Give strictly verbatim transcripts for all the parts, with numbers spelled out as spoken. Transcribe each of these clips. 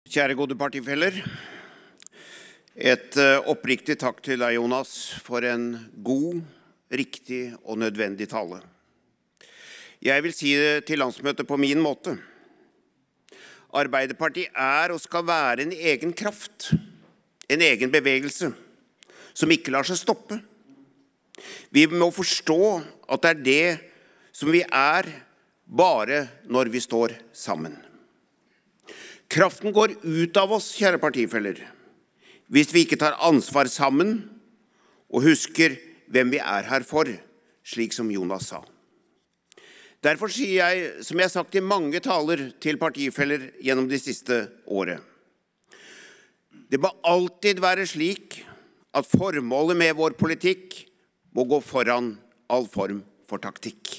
Kjære gode partifeller, et oppriktig takk til deg, Jonas, for en god, riktig og nødvendig tale. Jeg vil si det til landsmøtet på min måte. Arbeiderpartiet er og skal være en egen kraft, en egen bevegelse, som ikke lar seg stoppe. Vi må forstå at det er det som vi er, bare når vi står sammen. Kraften går ut av oss, kjære partifeller, hvis vi ikke tar ansvar sammen og husker hvem vi er her for, slik som Jonas sa. Derfor sier jeg, som jeg har sagt i mange taler til partifeller gjennom de siste året, det må alltid være slik at formålet med vår politikk må gå foran all form for taktikk.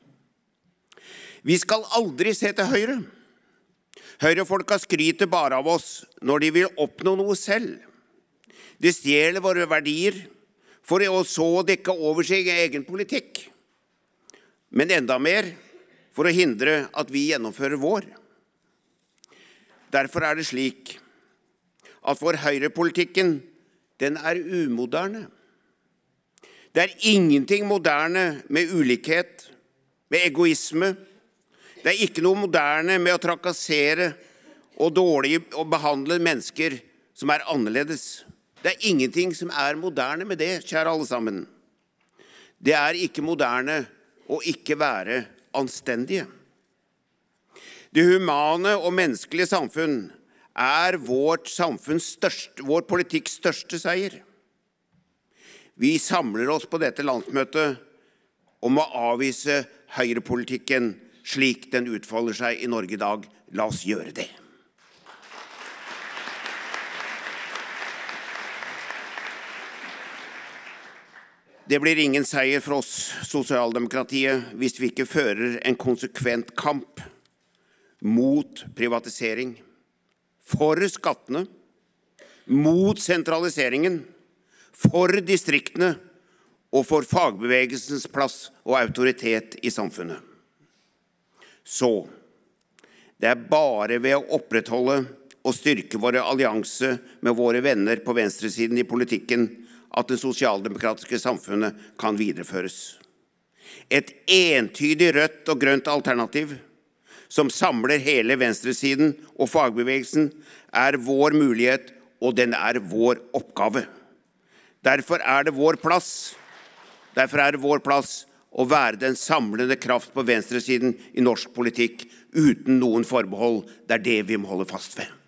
Vi skal aldri se til høyre. Høyrefolka skryter bare av oss når de vil oppnå noe selv. De stjeler våre verdier for å så dekke over sin egen politikk. Men enda mer for å hindre at vi gjennomfører vår. Derfor er det slik at vår høyrepolitikken, den er umoderne. Det er ingenting moderne med ulikhet, med egoisme. Det er ikke noe moderne med å trakassere og dårlig å behandle mennesker som er annerledes. Det er ingenting som er moderne med det, kjære alle sammen. Det er ikke moderne å ikke være anstendige. Det humane og menneskelige samfunn er vårt samfunns største, vår politikks største seier. Vi samler oss på dette landsmøtet om å avvise høyrepolitikken slik den utfolder seg i Norge i dag. La oss gjøre det. Det blir ingen seier for oss, sosialdemokratiet, hvis vi ikke fører en konsekvent kamp mot privatisering, for skattene, mot sentraliseringen, for distriktene og for fagbevegelsens plass og autoritet i samfunnet. Så, det er bare ved å opprettholde og styrke våre allianse med våre venner på venstresiden i politikken at det sosialdemokratiske samfunnet kan videreføres. Et entydig rødt og grønt alternativ som samler hele venstresiden og fagbevegelsen er vår mulighet, og den er vår oppgave. Derfor er det vår plass, derfor er det vår plass å være den samlende kraft på venstresiden i norsk politikk uten noen forbehold. Det er det vi må holde fast ved.